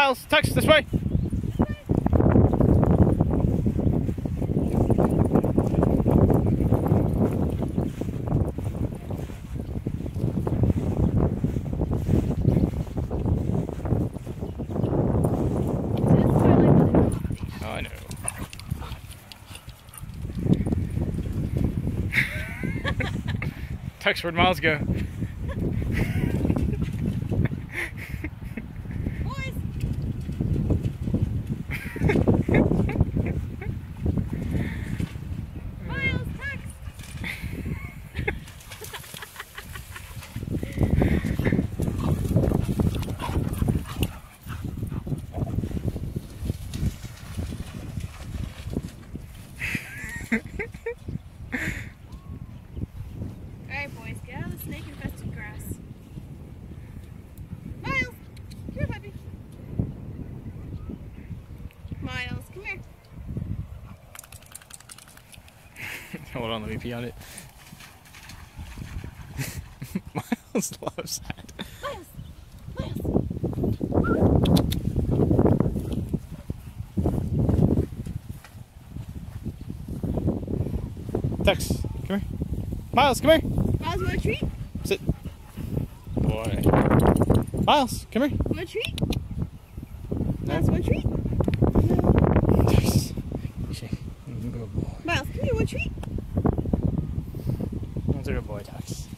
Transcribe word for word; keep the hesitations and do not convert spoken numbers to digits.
Miles, Tux, this way. Oh, I know. Tux, where'd Miles go? Alright boys, get out of the snake infested grass. Miles! Come here, puppy. Miles, come here. Hold on, let me pee on it. Miles loves that. Miles! Miles! Tux, come here. Miles, come here. Miles, want a treat? Sit. Boy. Miles, come here. Want a treat? No. Miles, want a treat? Tux. Good boy. Miles, come here, want a treat? That's a good boy, Tux.